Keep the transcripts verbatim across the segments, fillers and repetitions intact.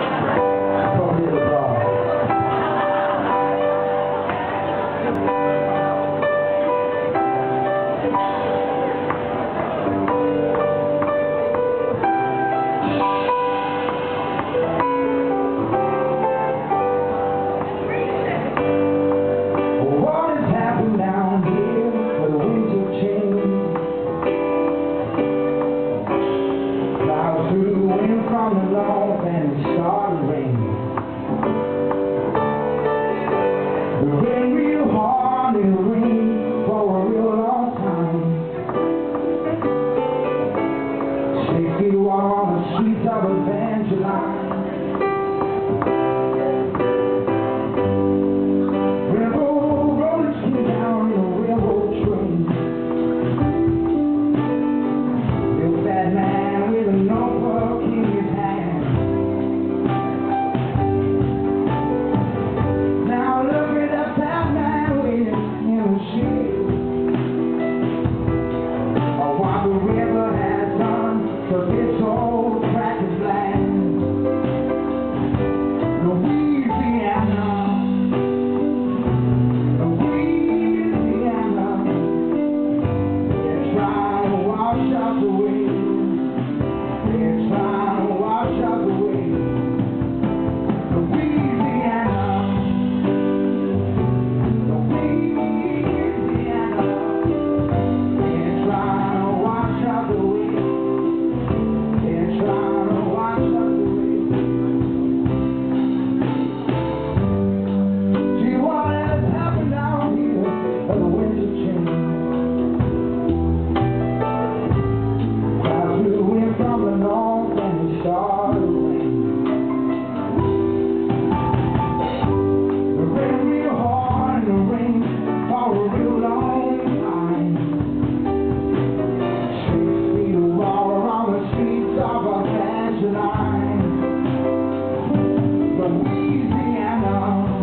From the north and it started raining. The rain real hard and it rained for a real long time. Six feet of water on the streets of Evangeline. Railroad rollers came down in a railroad train. Little fat man with a notebook in his hand. Now look at that fat man waiting in the shade. Oh, what the river has done for this old practice land. Louisiana, Louisiana, they're trying to wash us away. They're trying to wash us away. Louisiana, Louisiana, they're trying to wash us away. They're trying to wash us away. See what has happened down here for the winter change. Clouds blew in from the north and it started raining. The rain real hard and the rain for a real long time. Six feet of water on the streets of Evangeline. Louisiana,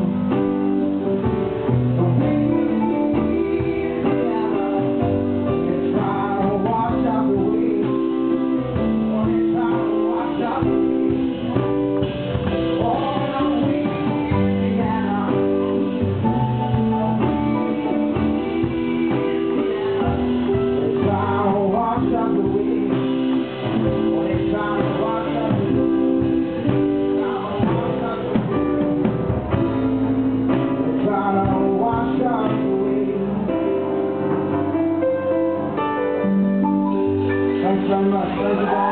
Louisiana, they're trying to wash us away. Oh, they're trying to wash us away. Oh, Louisiana, Louisiana, they're trying to wash us away. Oh, they're trying to wash us away. They're trying to wash us away. Thanks very much. Thank you, guys.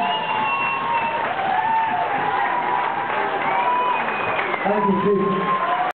Thank you, Steve.